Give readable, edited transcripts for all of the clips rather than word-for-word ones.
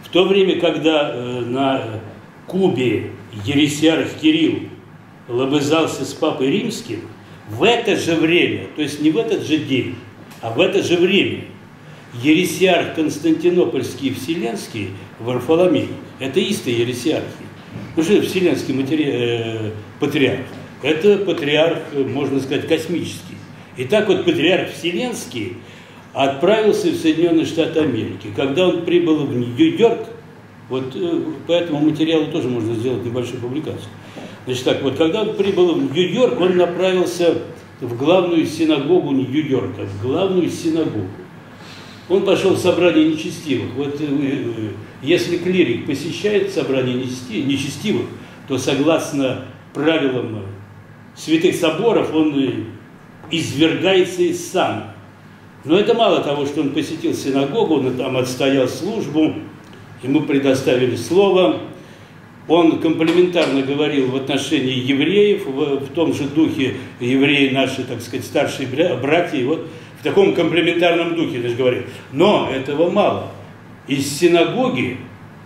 В то время, когда на Кубе ересиарх Кирилл лобызался с Папой Римским, в это же время, то есть не в этот же день, а в это же время, ересиарх Константинопольский и Вселенский Варфоломей, это истые ересиархи. Уже Вселенский патриарх, это патриарх, можно сказать, космический. И так вот патриарх Вселенский отправился в Соединенные Штаты Америки. Когда он прибыл в Нью-Йорк, вот по этому материалу тоже можно сделать небольшую публикацию. Значит так, вот когда он прибыл в Нью-Йорк, он направился в главную синагогу Нью-Йорка, в главную синагогу. Он пошел в собрание нечестивых. Вот если клирик посещает собрание нечестивых, то согласно правилам святых соборов он извергается из сана. Но это мало того, что он посетил синагогу, он там отстоял службу, ему предоставили слово. Он комплиментарно говорил в отношении евреев, в том же духе евреи наши, так сказать, старшие братья, и вот в таком комплиментарном духе, даже говорил. Но этого мало. Из синагоги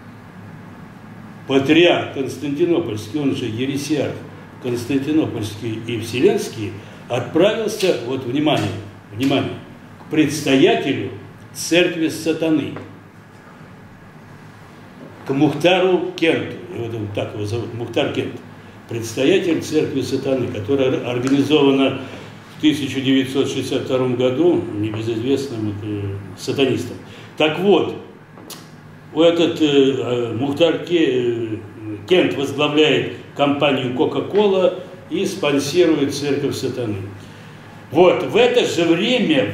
патриарх Константинопольский, он же ересиарх Константинопольский и Вселенский, отправился, вот внимание, к предстоятелю церкви сатаны, к Мухтару Кенту, вот так его зовут, Мухтар Кент, предстоятель церкви сатаны, которая организована в 1962 году небезызвестным сатанистом. Так вот, этот Мухтар Кент возглавляет компанию Coca-Cola и спонсирует церковь сатаны. Вот, в это же время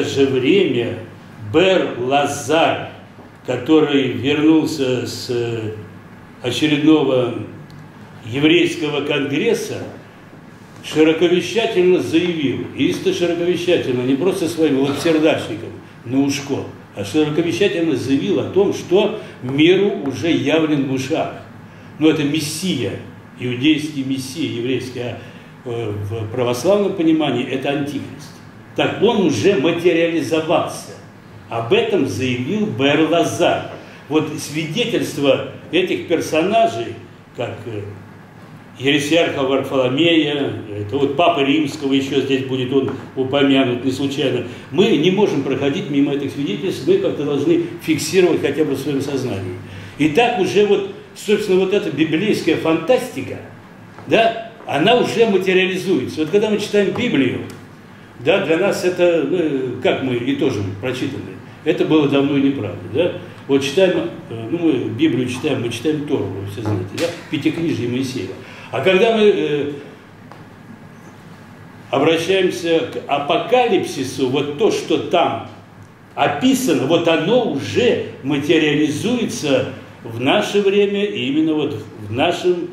Бер Лазар, который вернулся с очередного еврейского конгресса, широковещательно заявил, исто широковещательно, не просто своим лапсердачникам на ушко, а широковещательно заявил о том, что миру уже явлен Машиах. Но это Мессия, иудейский Мессия, еврейский, а в православном понимании это Антихрист. Так он уже материализовался. Об этом заявил Бер Лазар. Вот свидетельство этих персонажей, как ересиарха Варфоломея, это вот Папы Римского еще здесь будет он упомянут не случайно, мы не можем проходить мимо этих свидетельств, мы как-то должны фиксировать хотя бы в своем сознании. И так уже вот, собственно, вот эта библейская фантастика, да, она уже материализуется. Вот когда мы читаем Библию, да, для нас это, ну, как мы итожим прочитанное, это было давно и неправда, да. Вот читаем, ну, мы Библию читаем, мы читаем Тору, вы все знаете, да, Пятикнижие Моисеева. А когда мы обращаемся к апокалипсису, вот то, что там описано, вот оно уже материализуется в наше время, и именно вот в нашем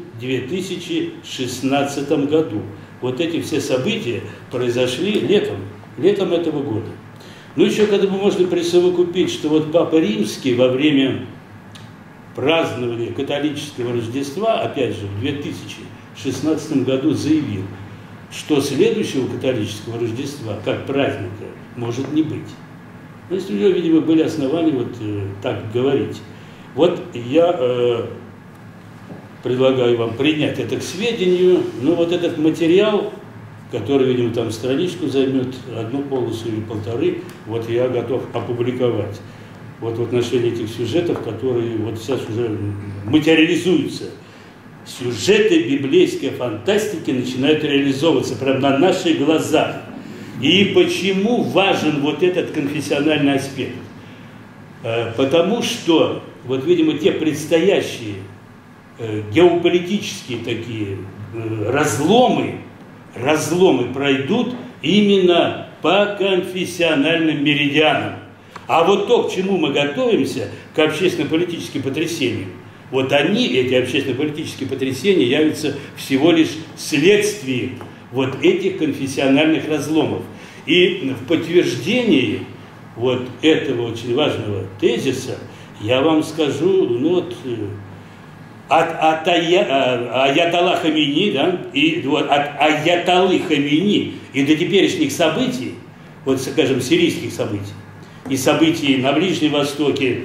2016 году. Вот эти все события произошли летом этого года. Ну, еще когда бы можно присовокупить, что вот Папа Римский во время празднования католического Рождества, опять же, в 2016 году заявил, что следующего католического Рождества, как праздника, может не быть. То есть у него, видимо, были основания вот так говорить. Вот я предлагаю вам принять это к сведению, но вот этот материал, который, видимо, там страничку займет, одну полосу или полторы, вот я готов опубликовать. Вот в отношении этих сюжетов, которые вот сейчас уже материализуются. Сюжеты библейской фантастики начинают реализовываться прямо на наших глазах. И почему важен вот этот конфессиональный аспект? Потому что, вот, видимо, те предстоящие геополитические такие разломы пройдут именно по конфессиональным меридианам. А вот то, к чему мы готовимся, к общественно-политическим потрясениям, вот они, эти общественно-политические потрясения, являются всего лишь следствием вот этих конфессиональных разломов. И в подтверждении вот этого очень важного тезиса я вам скажу, ну вот, от Аятолла Хамини, да, и вот от Аятоллы Хамини и до теперешних событий, вот, скажем, сирийских событий, и событий на Ближнем Востоке,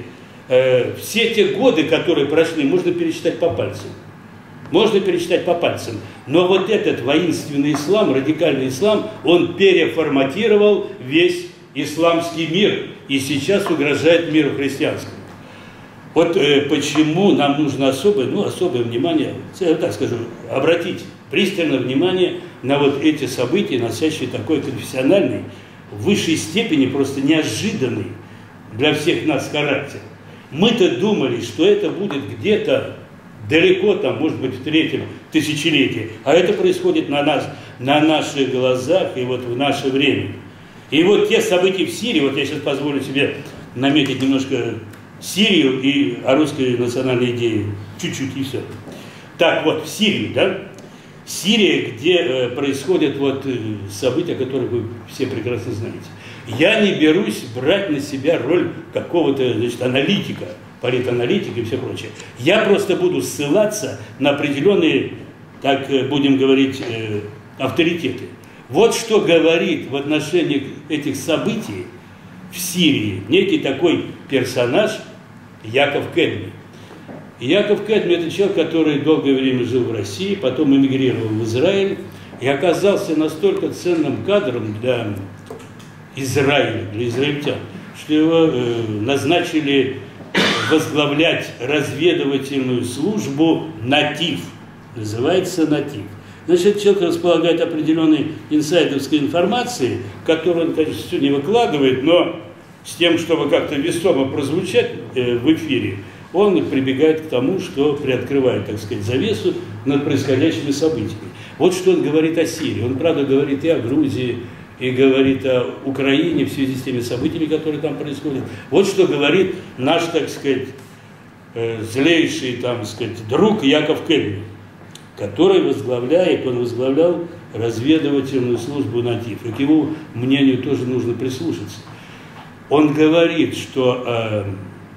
все те годы, которые прошли, можно пересчитать по пальцам. Можно пересчитать по пальцам. Но вот этот воинственный ислам, радикальный ислам, он переформатировал весь исламский мир и сейчас угрожает миру христианскому. Вот почему нам нужно особое внимание, так скажу, обратить пристальное внимание на вот эти события, носящие такой конфессиональный, в высшей степени просто неожиданный для всех нас характер. Мы-то думали, что это будет где-то далеко, там, может быть, в третьем тысячелетии, а это происходит на наших глазах и вот в наше время. И вот те события в Сирии, вот я сейчас позволю себе наметить немножко Сирию и о русской национальной идее, чуть-чуть и все. Так вот, в Сирии, да? Сирия, где происходят вот события, которые вы все прекрасно знаете. Я не берусь брать на себя роль какого-то, значит, аналитика, политаналитика и все прочее. Я просто буду ссылаться на определенные, так будем говорить, авторитеты. Вот что говорит в отношении этих событий в Сирии некий такой персонаж Яков Кедми. Яков Кедми – это человек, который долгое время жил в России, потом эмигрировал в Израиль и оказался настолько ценным кадром для Израиля, для израильтян, что его назначили возглавлять разведывательную службу «Натив». Называется «Натив». Значит, человек располагает определенной инсайдерской информацией, которую он, конечно, все не выкладывает, но с тем, чтобы как-то весомо прозвучать в эфире, он прибегает к тому, что приоткрывает, так сказать, завесу над происходящими событиями. Вот что он говорит о Сирии. Он, правда, говорит и о Грузии, и говорит о Украине в связи с теми событиями, которые там происходят. Вот что говорит наш, так сказать, злейший, так сказать, друг Яков Кедми, который он возглавлял разведывательную службу «Натив». И к его мнению тоже нужно прислушаться. Он говорит, что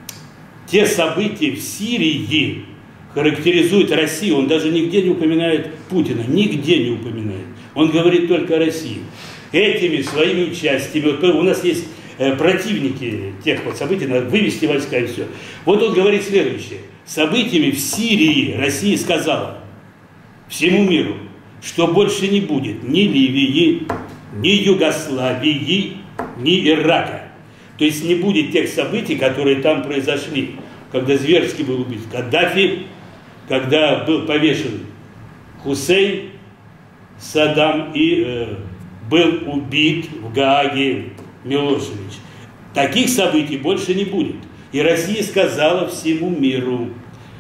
те события в Сирии характеризуют Россию. Он даже нигде не упоминает Путина, нигде не упоминает. Он говорит только о России. Этими своими участиями, вот у нас есть противники тех вот событий, надо вывести войска и все. Вот он говорит следующее. Событиями в Сирии Россия сказала всему миру, что больше не будет ни Ливии, ни Югославии, ни Ирака. То есть не будет тех событий, которые там произошли, когда зверски был убит Каддафи, когда был повешен Хусейн, Саддам и был убит в Гааге Милошевич. Таких событий больше не будет. И Россия сказала всему миру,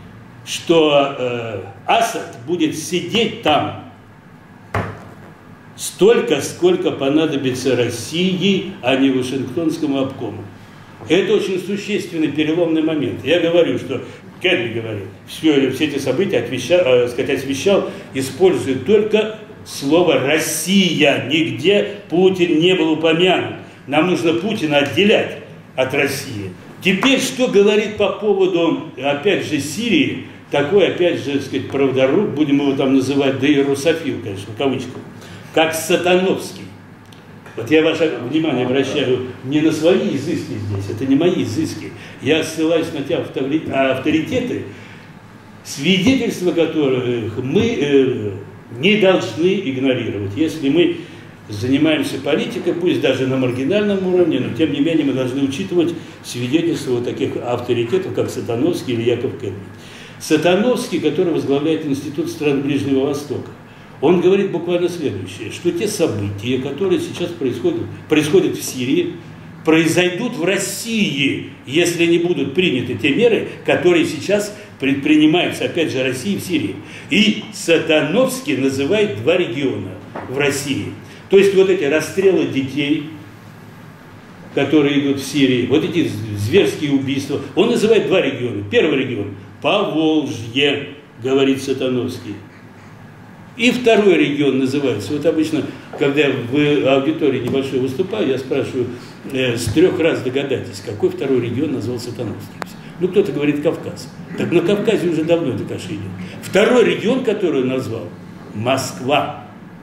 что Асад будет сидеть там столько, сколько понадобится России, а не Вашингтонскому обкому. Это очень существенный переломный момент. Я говорю, что Кедми говорит, все эти события освещал, используя только слово «Россия». Нигде Путин не был упомянут. Нам нужно Путина отделять от России. Теперь, что говорит по поводу, опять же, Сирии, такой, опять же, так сказать, правдоруб, будем его там называть, да и русофил, конечно, в кавычках, как Сатановский. Вот я ваше внимание обращаю не на свои изыски здесь, это не мои изыски. Я ссылаюсь на те авторитеты, свидетельства которых мы не должны игнорировать. Если мы занимаемся политикой, пусть даже на маргинальном уровне, но тем не менее мы должны учитывать свидетельства вот таких авторитетов, как Сатановский или Яков Кедми. Сатановский, который возглавляет Институт стран Ближнего Востока, он говорит буквально следующее, что те события, которые сейчас происходят в Сирии, произойдут в России, если не будут приняты те меры, которые сейчас предпринимаются, опять же, Россией в Сирии. И Сатановский называет два региона в России. То есть вот эти расстрелы детей, которые идут в Сирии, вот эти зверские убийства, он называет два региона. Первый регион – Поволжье, говорит Сатановский. И второй регион называется, вот обычно, когда я в аудитории небольшой выступаю, я спрашиваю, с 3 раз догадайтесь, какой второй регион назвал Сатановский. Ну, кто-то говорит Кавказ. Так на Кавказе уже давно эта каша идет. Второй регион, который он назвал, Москва.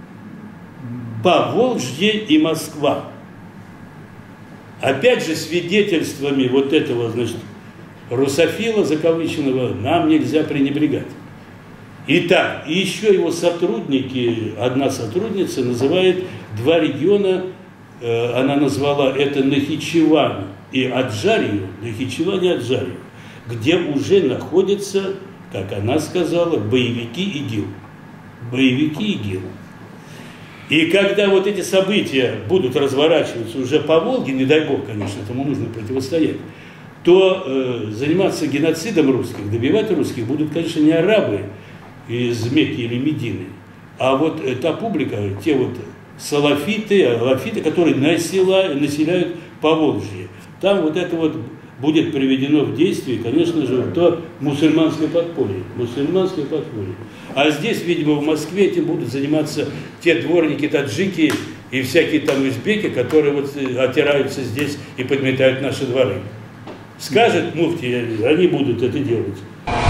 Поволжье и Москва. Опять же, свидетельствами вот этого, значит, русофила закавыченного нам нельзя пренебрегать. Итак, и еще его сотрудники, одна сотрудница называет два региона, она назвала это Нахичеван и Аджарию, Нахичеван и Аджарию, где уже находятся, как она сказала, боевики ИГИЛ. Боевики ИГИЛ. И когда вот эти события будут разворачиваться уже по Волге, не дай бог, конечно, этому нужно противостоять, то заниматься геноцидом русских, добивать русских будут, конечно, не арабы из Мекки или Медины, а вот та публика, те вот салафиты, алафиты, которые населяют Поволжье. Там вот это вот будет приведено в действие, конечно же, то мусульманское подполье. Мусульманское подполье. А здесь, видимо, в Москве этим будут заниматься те дворники, таджики и всякие там узбеки, которые вот отираются здесь и подметают наши дворы. Скажет муфти, они будут это делать.